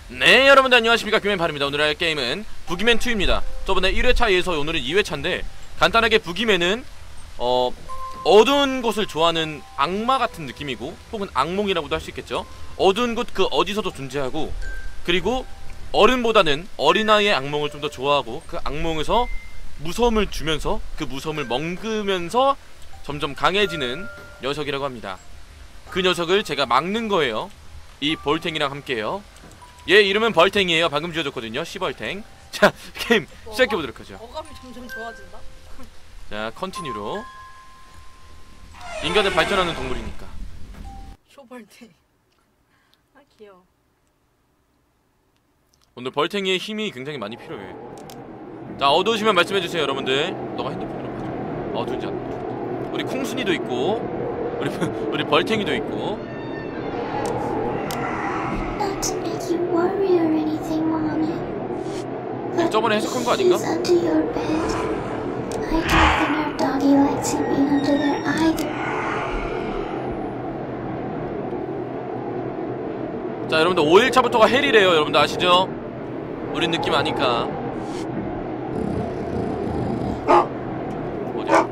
네, 여러분들 안녕하십니까. 귀맨팔입니다. 오늘 할 게임은 부기맨2입니다. 저번에 1회차에 이어서 오늘은 2회차인데 간단하게 부기맨은 어두운 곳을 좋아하는 악마 같은 느낌이고, 혹은 악몽이라고도 할 수 있겠죠. 어두운 곳 그 어디서도 존재하고, 그리고 어른보다는 어린아이의 악몽을 좀 더 좋아하고, 그 악몽에서 무서움을 주면서 그 무서움을 먹으면서 점점 강해지는 녀석이라고 합니다. 그 녀석을 제가 막는 거예요. 이 볼탱이랑 함께요. 얘 이름은 벌탱이에요. 방금 지어줬거든요. 시벌탱. 자, 게임 시작해보도록 하죠. 어감이 점점 좋아진다. 자, 컨티뉴로. 인간은 발전하는 동물이니까. 쇼벌탱. 아, 귀여워. 오늘 벌탱이의 힘이 굉장히 많이 필요해. 자, 어두우시면 말씀해주세요, 여러분들. 너가 핸드폰으로 봐줘. 어두운지 안. 우리 콩순이도 있고, 우리 벌탱이도 있고. 저번에 해석한 거 아닌가? 자, 여러분들 5일차부터가 헬이래요. 여러분들 아시죠? 우린 느낌 아니까. 어디야?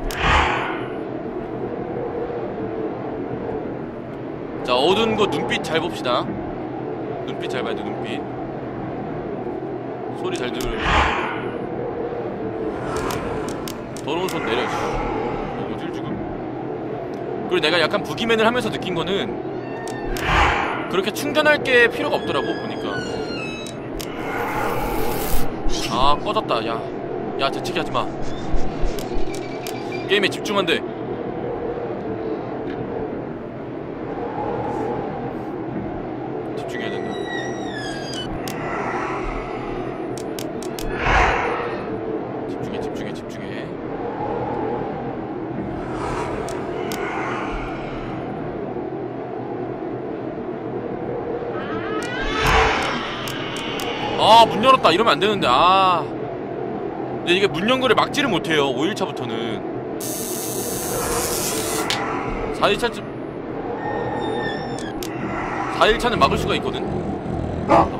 자, 어두운 곳 눈빛 잘 봅시다. 눈빛 잘 봐야 돼. 눈빛 소리 잘 들으면. 더러운 손 내려. 어딜 지금. 그리고 내가 약간 부기맨을 하면서 느낀 거는 그렇게 충전할 게 필요가 없더라고 보니까. 아, 꺼졌다. 야 대치기 하지마. 게임에 집중한대. 집중해야 된다. 집중해. 아, 문 열었다. 이러면 안 되는데. 아, 근데 이게 문 연 거를 막지를 못해요. 5일차부터는 4일차는 막을 수가 있거든. 왔다.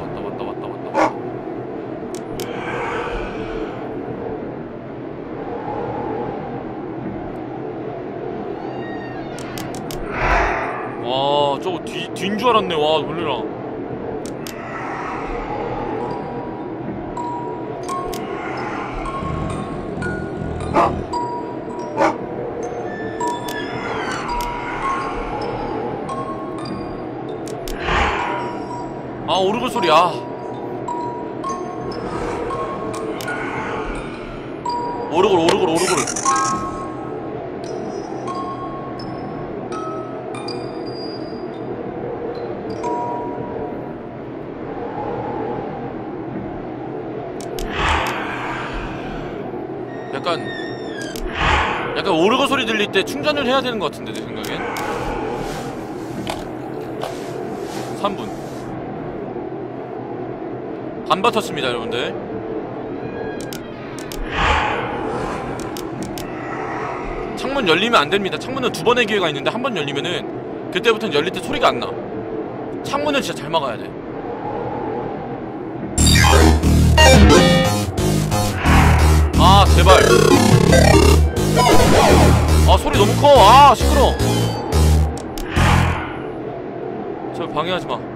와, 저거 뒤인 줄 알았네. 와, 놀래라. 아, 오르골 소리야. 오르골. 약간 오르골 소리 들릴 때 충전을 해야 되는 것 같은데, 내 생각엔. 3분 반 버텼습니다, 여러분들. 창문 열리면 안 됩니다. 창문은 2번의 기회가 있는데 한 번 열리면은 그때부터는 열릴 때 소리가 안 나. 창문은 진짜 잘 막아야 돼. 아, 제발. 아, 소리 너무 커. 아, 시끄러. 저 방해하지 마.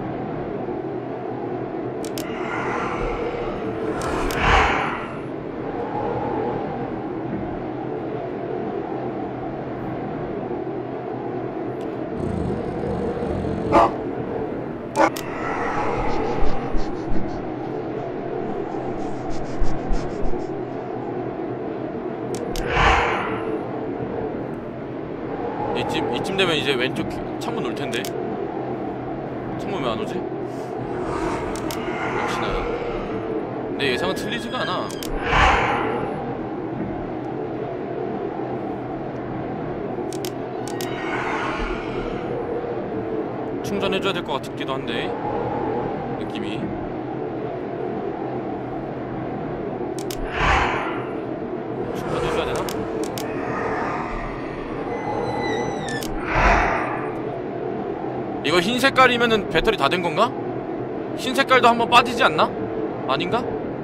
이쯤 되면 이제 왼쪽 창문 올 텐데. 창문 왜 안 오지? 역시나 내 예상은 틀리지가 않아. 충전해줘야 될 것 같기도 한데, 느낌이. 충전해줘야 되나? 이거 흰 색깔이면은 배터리 다 된 건가? 흰 색깔도 한번 빠지지 않나? 아닌가?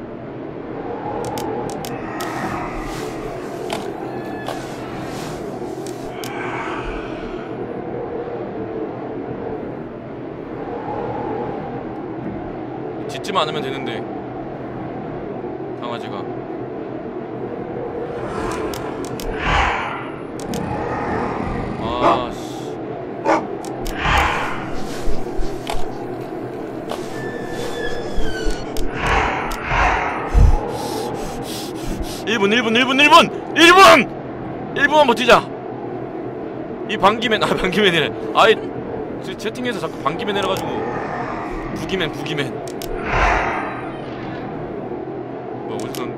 짖지만 않으면 되는데 강아지가. 아씨. 1분만 버티자. 이 방기맨, 방기맨이래. 아이, 채팅에서 자꾸 방기맨 해가지고 부기맨. 뭐 우선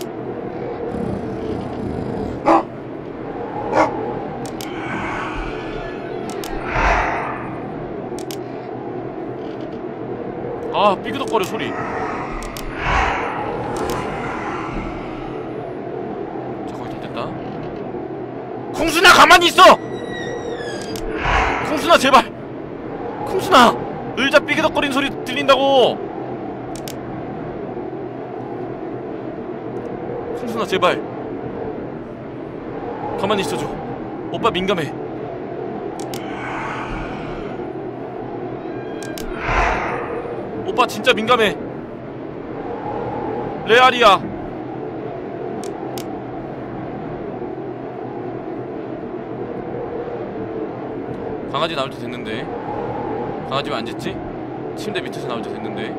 삐그덕거려 소리. 콩순아 가만히 있어! 콩순아 제발! 콩순아! 의자 삐그덕거리는 소리 들린다고! 콩순아 제발! 가만히 있어줘. 오빠 민감해. 오빠 진짜 민감해. 레알이야. 강아지 나올 때 됐는데. 강아지 왜 안 짖지? 침대 밑에서 나올 때 됐는데.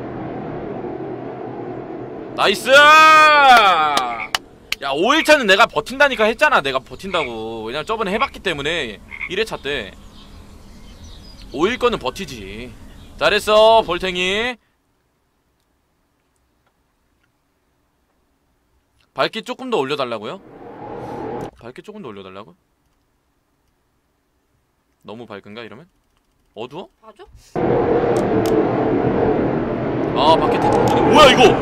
나이스! 야 5일차는 내가 버틴다니까 했잖아. 내가 버틴다고. 왜냐면 저번에 해봤기 때문에 1회차 때 5일 거는 버티지. 잘했어 볼탱이. 밝기 조금 더 올려달라고요? 밝기 조금 더 올려달라고? 너무 밝은가 이러면? 어두워? 봐줘? 아 밖에 태풍 부네. 뭐야 이거?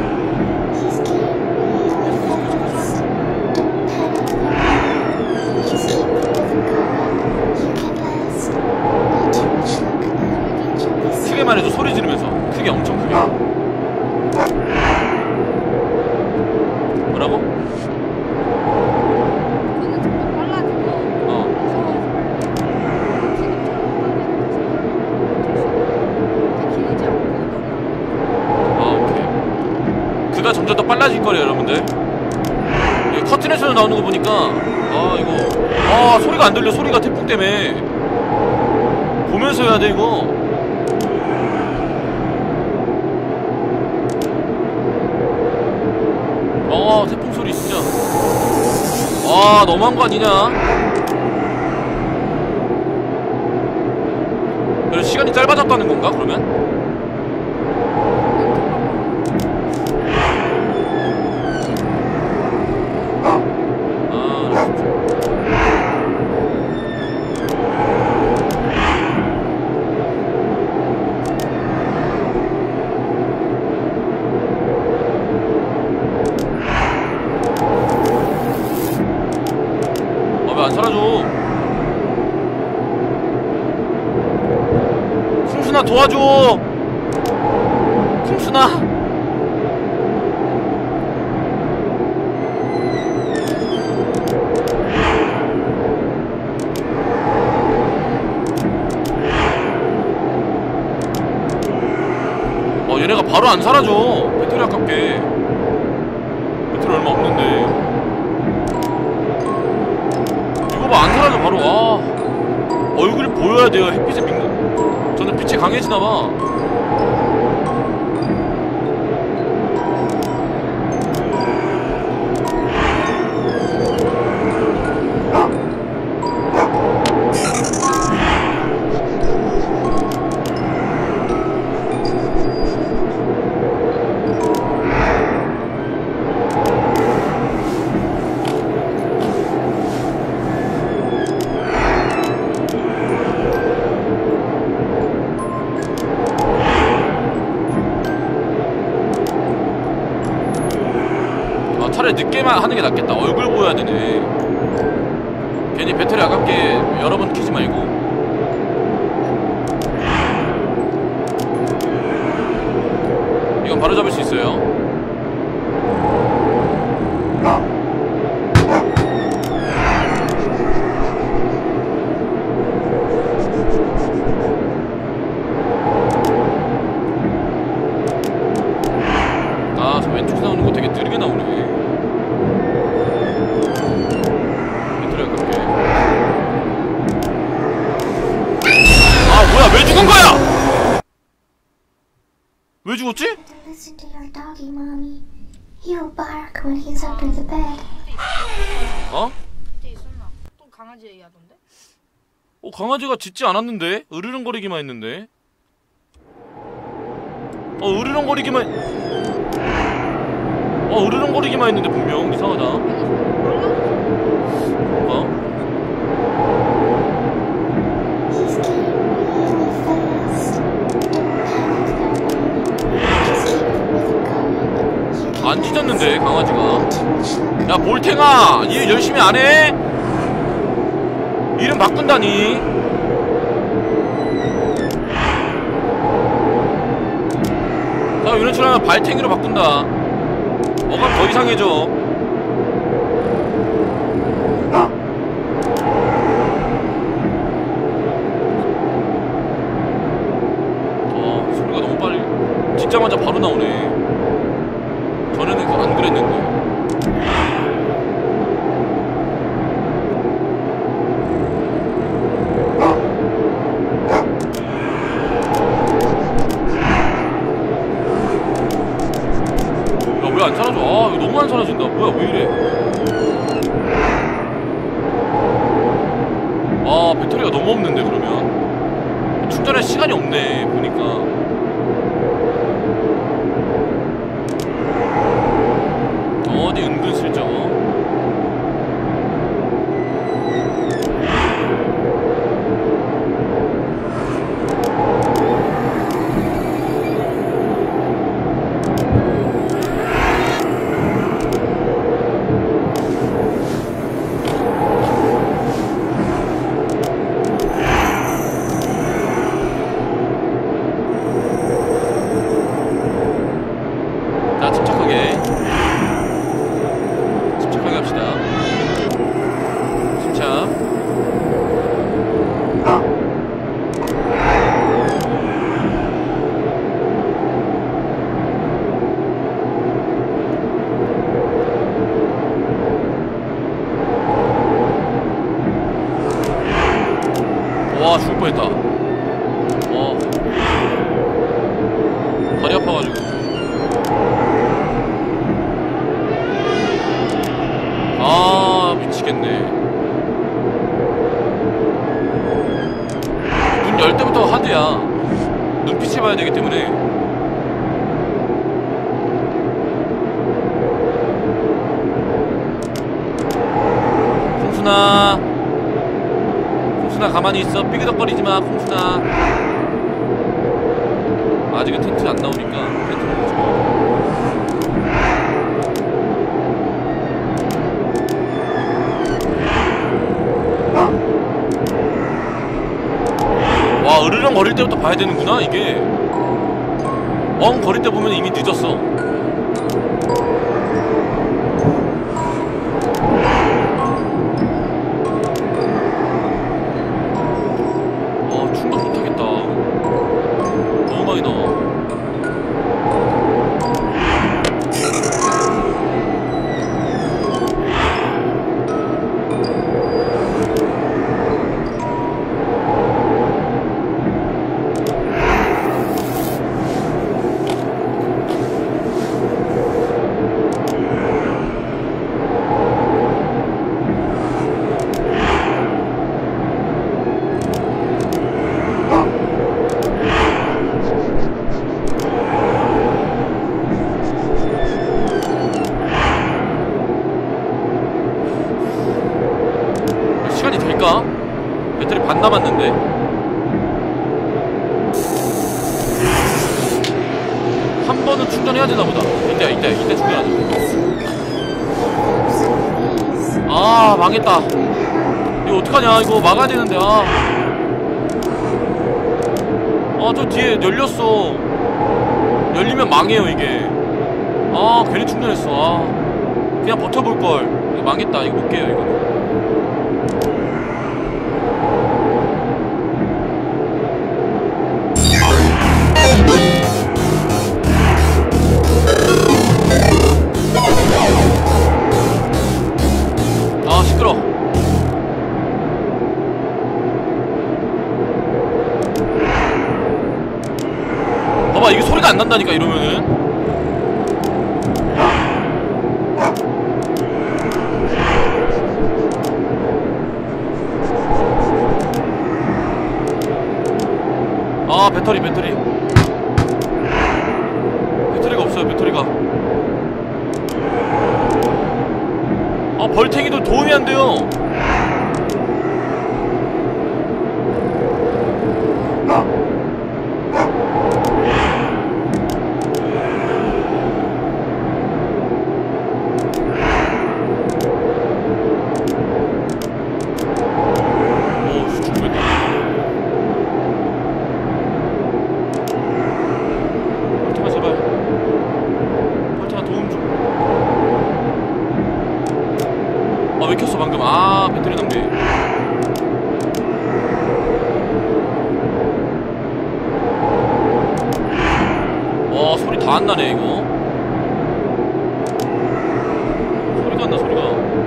크게만 해도 소리 지르면서. 크게 엄청 크게. 뭐라고? 그는 좀 더 빨라지고 길지 않고. 오케이. 그가 점점 더 빨라질 거래요 여러분들. 이 커튼에서 나오는 거 보니까 이거 소리가 안 들려. 소리가 태풍 때문에. 보면서 해야 돼 이거. 태풍 소리 진짜. 너무한 거 아니냐? 그래서 시간이 짧아졌다는 건가 그러면? 왜 안 사라져? 쿵순아 도와줘. 쿵순아. 얘네가 바로 안 사라져. 배터리 아깝게. 배터리 얼마 없는데. 안 사라져 바로. 얼굴이 보여야 돼요. 햇빛에 민감. 저는 빛이 강해지나봐. 차라리 늦게만 하는 게 낫겠다. 얼굴 보여야 되네. 괜히 배터리 아깝게 여러 번 켜지 말고. 이건 바로 잡을 수 있어요. 아, 저 왼쪽에서 나오는 거 되게 느리게 나오네. 배터리가 갈게. 아, 뭐야, 왜 죽은 거야? 왜 죽었지? Listen to your doggy, mommy. He'll bark when he's under the bed. 어? 그때 있었나? 또 강아지 얘기하던데? 강아지가 짖지 않았는데? 으르렁거리기만 했는데? 으르렁거리기만 했는데 분명 이상하다. 어? He's getting really fast. Don't panic though, mommy. Just keep the rhythm going. You 안 can 짖었는데 강아지가. too much longer. 야 볼탱아, 일 열심히 안 해? 이름 바꾼다니? 자, 이런 식으로 하면 발탱이로 바꾼다. 어감 더 이상해져. 소리가 너무 빨리 짓자마자 바로 나오네. 전에는 안 그랬는데. 왜 안 사라져? 이거 너무 안 사라진다. 뭐야, 왜 이래? 배터리가 너무 없는데, 그러면? 충전할 시간이 없네, 보니까. 어디 은근슬쩍. 침착하게 합시다. 침착. 와, 죽을 뻔했다. 다리 아파가지고. 미치겠네. 문 열 때부터 하드야. 눈빛을 봐야 되기 때문에. 콩순아, 가만히 있어. 삐그덕거리지 마, 콩순아. 아직은 텐트 안 나오니까 텐트를 보지 마. 와, 으르렁 거릴 때부터 봐야 되는구나, 이게. 거릴 때 보면 이미 늦었어. 충전 못하겠다. 너무 많이 나와. 시간이 될까? 배터리 반 남았는데. 한 번은 충전해야 되나 보다. 이때 충전하자. 아, 망했다. 이거 어떡하냐. 이거 막아야 되는데. 저 뒤에 열렸어. 열리면 망해요 이게. 아 괜히 충전했어. 아 그냥 버텨볼걸. 이거 망했다. 이거 못깨요 이거. 아 시끄러. 봐봐 이게 소리가 안 난다니까 이러면은. 아 배터리가 없어요. 배터리가. 아 벌탱이도 도움이 안 돼요. 왜 켰어 방금. 아 배터리 낭비. 와 소리 다 안 나네 이거. 소리가 안 나 소리가.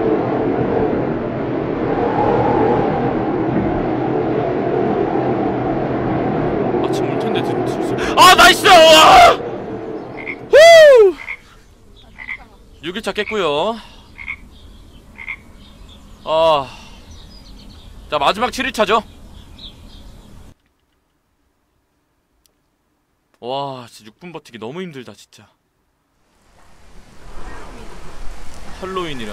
아침 올 텐데 아 나이스! 후! 6일차 깼고요. 자 마지막 7일차죠. 와 진짜 6분 버티기 너무 힘들다 진짜. 할로윈이라.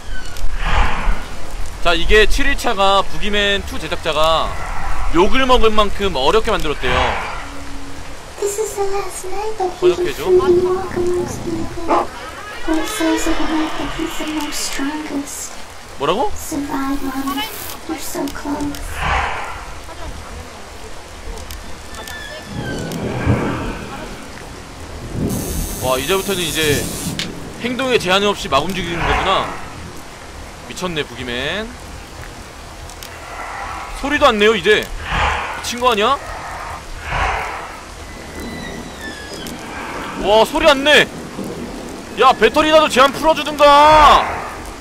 자 이게 7일차가 부기맨2 제작자가 욕을 먹을 만큼 어렵게 만들었대요. This is the last night that he 번역해줘. can freely walk amongst the living. What it says of the night that he's the most strongest. 뭐라고? Survive, mommy. You're so close. 와 이제부터는 이제 행동에 제한 없이 막 움직이는 거구나. 미쳤네 부기맨. 소리도 안 내요 이제. 미친 거 아니야? 와 소리 안 내. 야 배터리라도 제한 풀어주든가.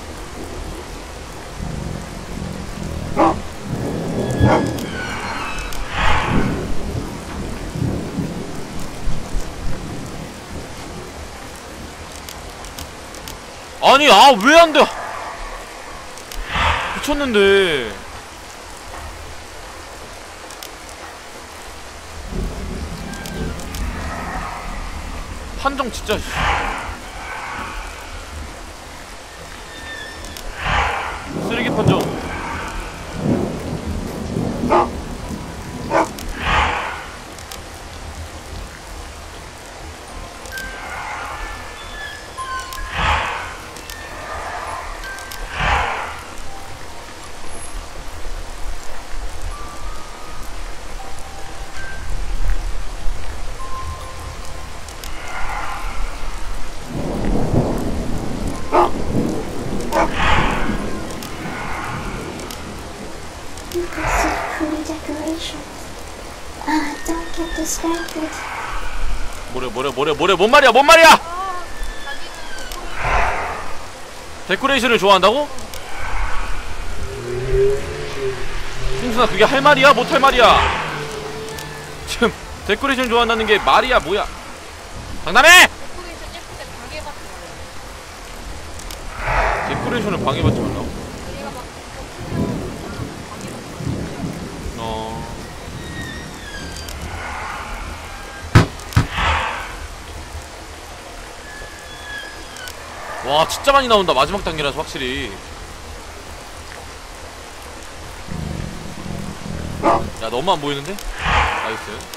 아니 아 왜 안 돼? 미쳤는데. 판정 진짜. 쓰레기 판정. You can see pretty decorations. Don't get distracted. 뭐래 뭔 말이야? 데코레이션을 좋아한다고? 승순아 그게 할 말이야? 못 할 말이야? 지금 데코레이션 좋아한다는 게 말이야 뭐야? 장난해! 데코레이션을 방해받지 말라고? 와 진짜 많이 나온다. 마지막 단계라서 확실히. 야 너무 안 보이는데? 나이스.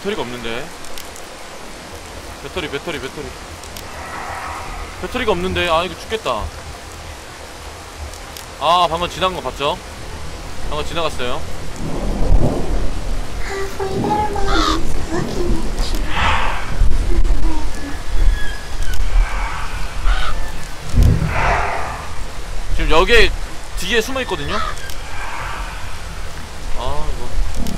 배터리가 없는데. 배터리. 배터리가 없는데. 아, 이거 죽겠다. 아, 방금 지나간 거 봤죠? 방금 지나갔어요. Halfway there, mom's looking at you. 지금 여기에 뒤에 숨어 있거든요. 아, 이거.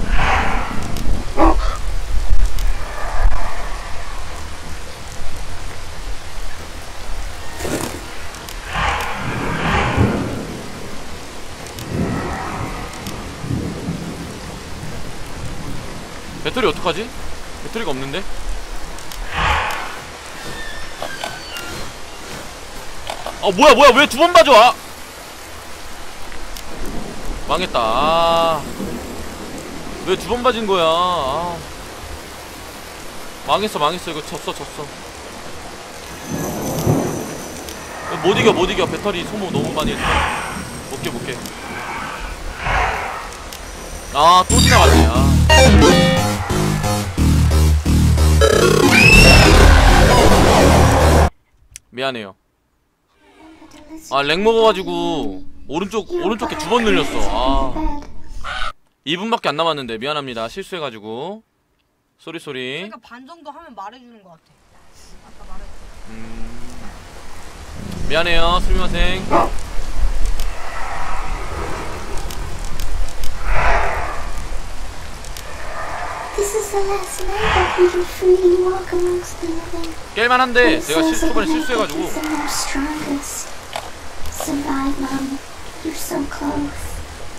배터리 어떡하지? 배터리가 없는데? 아, 뭐야 왜 두 번 봐줘. 아, 망했다. 아, 왜 두 번 맞은 거야. 아, 망했어. 이거 졌어. 못 이겨. 배터리 소모 너무 많이 했어. 못 깨. 아, 또 지나갔네. 아. 미안해요. 아, 렉 먹어가지고 오른쪽에 두 번 늘렸어. 아, 2분밖에 안 남았는데 미안합니다. 실수해가지고. 쏘리. 그러니까 반 정도 하면 말해주는 것 같아. 아까 말했. 미안해요. 스미마생. This is the last night that we can freely walk amongst the living. 깰만한데 제가 초반에 실수해가지고. Survive, Mom. You're so close.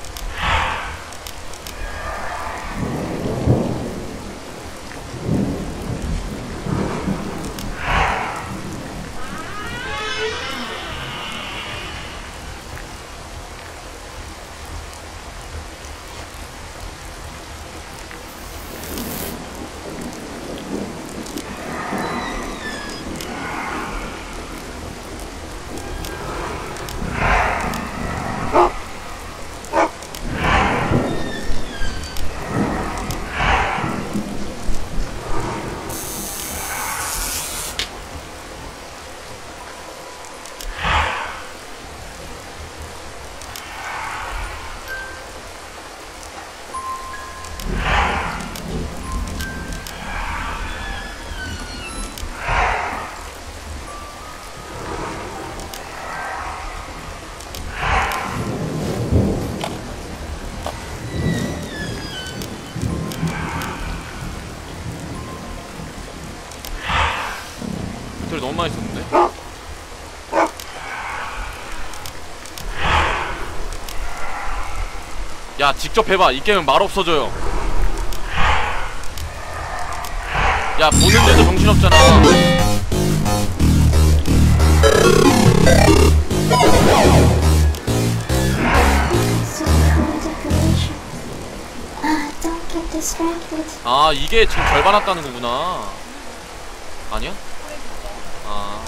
배터리 너무 많이 썼는데? 야, 직접 해봐. 이 게임은 말 없어져요. 야, 보는데도 정신없잖아. Don't get distracted. 아, 이게 지금 절반 왔다는 거구나. 아니야? 아.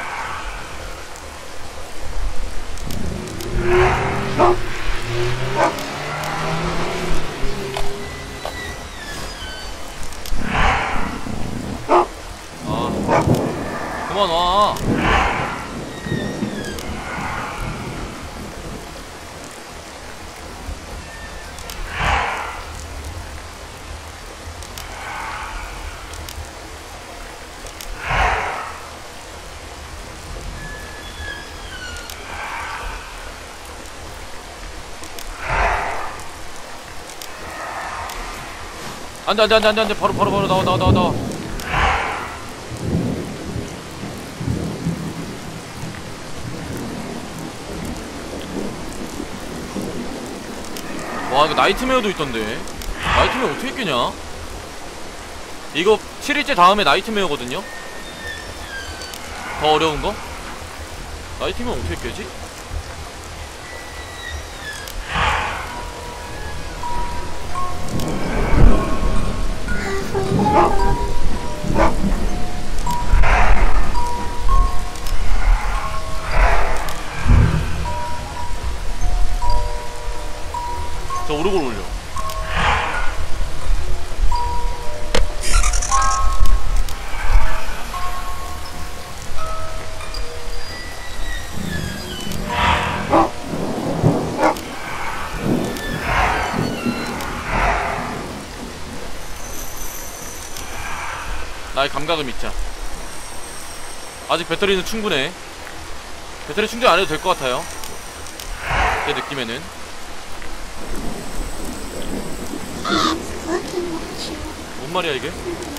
그만 와. 안돼 바로 나와. 와, 이거 나이트메어도 있던데. 나이트메어 어떻게 깨냐? 이거 7일째 다음에 나이트메어거든요. 더 어려운거? 나이트메어 어떻게 깨지? 저 오르골 올려. 나의 감각을 믿자. 아직 배터리는 충분해. 배터리 충전 안 해도 될 것 같아요. 제 느낌에는. 뭔 말이야 이게?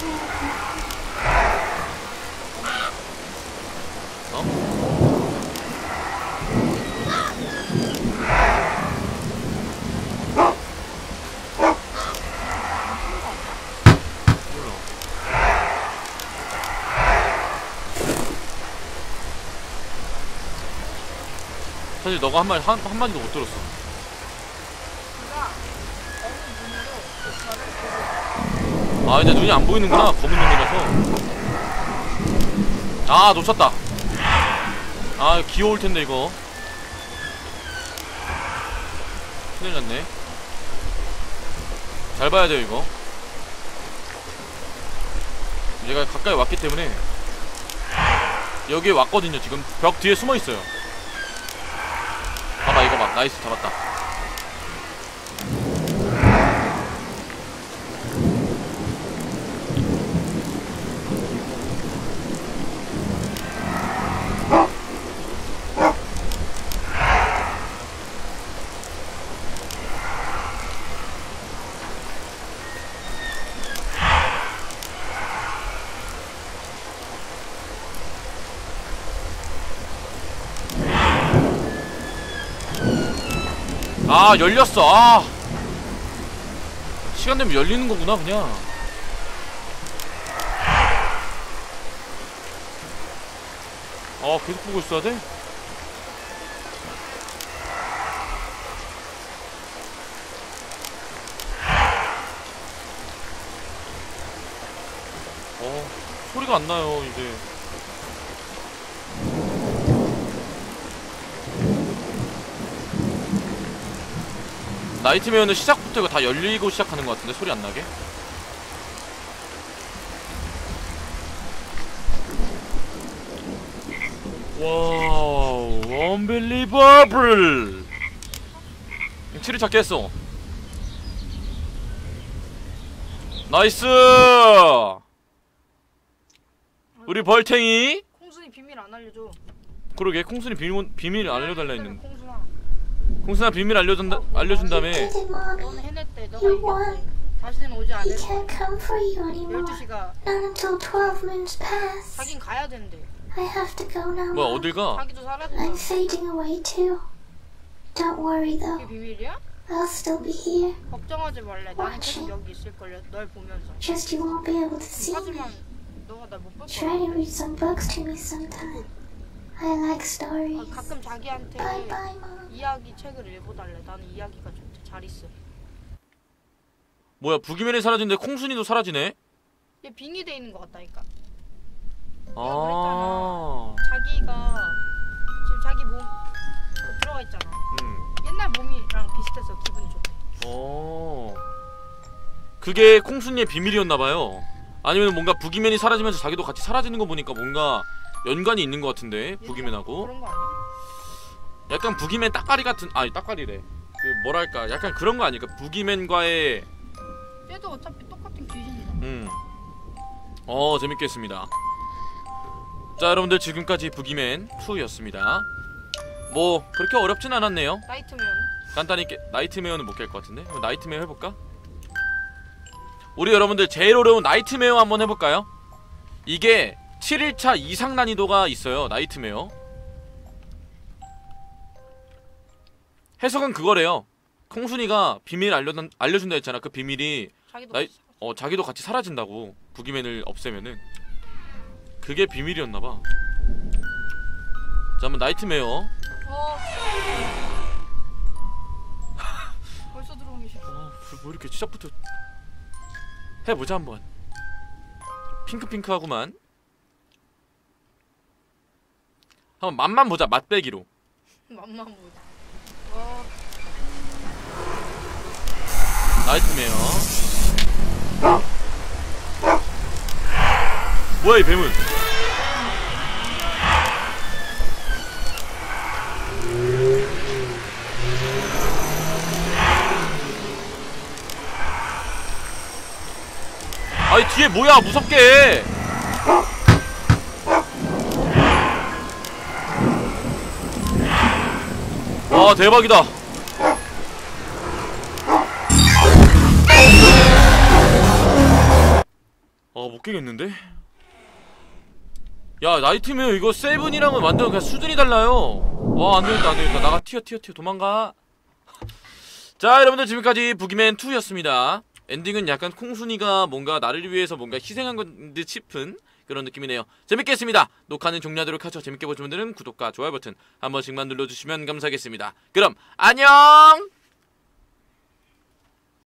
어? 사실 너가 한마디도 못 들었어. 아 이제 눈이 안 보이는구나. 검은 눈이라서. 아 놓쳤다. 아 귀여울텐데 이거. 큰일났네. 잘 봐야 돼요 이거. 얘가 가까이 왔기 때문에. 여기에 왔거든요. 지금 벽 뒤에 숨어있어요. 봐봐 이거 봐. 나이스 잡았다. 아 열렸어. 아 시간 되면 열리는 거구나 그냥. 계속 보고 있어야 돼? 소리가 안 나요 이제. 나이트메어는 시작부터 이거 다 열리고 시작하는 것 같은데 소리 안 나게? 와우, unbelievable! 치를 찾게 했어. 나이스! 우리 벌탱이. 콩순이 비밀 안 알려줘. 그러게, 콩순이 비밀 알려달라 했는데. 콩순아. 콩순아 비밀 알려준 다음에. Did it, Mommy? 너는 해냈대. 너가 You 이겼대. won. 다시는 오지 He 않을 can't 거야. come for you anymore. 12시가 Not until 12 moons pass. 자긴 가야 된대. I have to go now. 뭐야 Mom. 어딜 가? 자기도 I'm 사라진다. fading away too. Don't worry 그게 though. 비밀이야? I'll still be here. 걱정하지 말래. 나는 계속 여기 있을걸요. 널 보면서. Just you won't be able to see me. 하지만 너가 날 못 볼 Try 거야. to read some books to me sometime. I like stories. 가끔 자기한테 Bye bye, Mom. 이야기 책을 읽어달래. 나는 이야기가 좋대. 잘 있어. 뭐야 부기맨이 사라지는데 콩순이도 사라지네? 얘 빙이 돼 있는 것 같다니까. 아. 자기가 지금 자기 몸 들어가 있잖아. 옛날 몸이랑 비슷해서 기분이 좋대. 그게 콩순이의 비밀이었나봐요. 아니면 뭔가 부기맨이 사라지면서 자기도 같이 사라지는 거 보니까 뭔가 연관이 있는 것 같은데 부기맨하고. 그런 거 아니야? 약간 부기맨 따까리 같은, 아니 따까리래. 그 뭐랄까 약간 그런 거 아닐까? 부기맨과의. 얘도 어차피 똑같은 귀신이잖아. 재밌게 했습니다. 자 여러분들 지금까지 부기맨 2였습니다. 뭐 그렇게 어렵진 않았네요. 나이트면 간단히 나이트메어는 못 깰 것 같은데. 그럼 나이트메어 해볼까? 우리 여러분들 제일 어려운 나이트메어 한번 해볼까요? 이게 7일차 이상 난이도가 있어요. 나이트메어 해석은 그거래요. 콩순이가 비밀 알려준다 했잖아. 그 비밀이 자기도 같이 사라진다고. 부기맨을 없애면은. 그게 비밀이었나봐. 자 한번 나이트메어. 벌써 들어오기 싫어. 뭐 이렇게 시작부터 해보자 한번. 핑크핑크하구만. 한번 맛만 보자. 맛배기로. 맘만 보자. 나이트메어. 뭐야 이 뱀은. 아이 뒤에 뭐야 무섭게. 와 대박이다. 못 깨겠는데? 야 나이트메어 이거 세븐이랑은 완전 그냥 수준이 달라요. 와 안되겠다 안되겠다. 나가 튀어 도망가. 자 여러분들 지금까지 부기맨2 였습니다. 엔딩은 약간 콩순이가 뭔가 나를 위해서 뭔가 희생한 듯 싶은 그런 느낌이네요. 재밌게 했습니다. 녹화는 종료하도록 하죠. 재밌게 보신 분들은 구독과 좋아요 버튼 한 번씩만 눌러주시면 감사하겠습니다. 그럼 안녕.